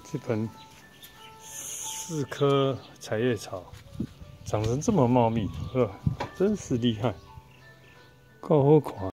这盆4棵彩叶草长成这么茂密，真是厉害，够好看。